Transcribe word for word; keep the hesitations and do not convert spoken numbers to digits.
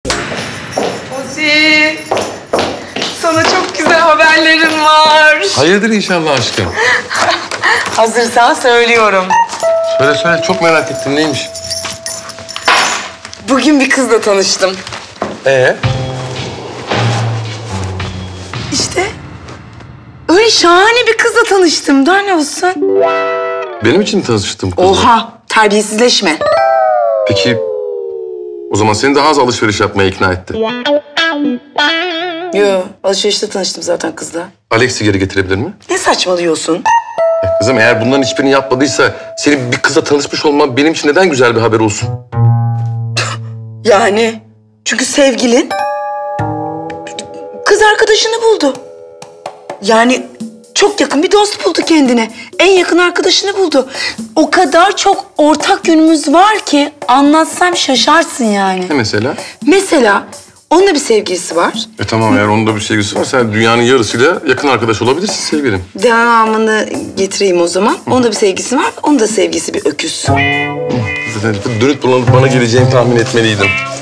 Ozi, sana çok güzel haberlerim var. Hayırdır inşallah aşkım. Hazırsan söylüyorum. Söyle söyle, çok merak ettim, neymiş? Bugün bir kızla tanıştım. Ee? İşte öyle şahane bir kızla tanıştım. Daha ne olsun? Benim için mi tanıştım kızla? Oha, terbiyesizleşme. Peki, o zaman seni daha az alışveriş yapmaya ikna etti. Yo, alışverişte tanıştım zaten kızla. Alex'i geri getirebilir mi? Ne saçmalıyorsun? Kızım eğer bunların hiçbirini yapmadıysa senin bir kızla tanışmış olman benim için neden güzel bir haber olsun? Yani çünkü sevgilin kız arkadaşını buldu. Yani çok yakın bir dost buldu kendine. En yakın arkadaşını buldu. O kadar çok ortak yönümüz var ki anlatsam şaşarsın yani. Ne mesela? Mesela onun da bir sevgilisi var. E tamam, eğer onun da bir sevgilisi varsa sen dünyanın yarısıyla yakın arkadaş olabilirsin sevgilim. Devamını getireyim o zaman. Onun da bir sevgilisi var. Onun da sevgilisi bir öküz. Zaten dönüp bana, bana geleceğini tahmin etmeliydim.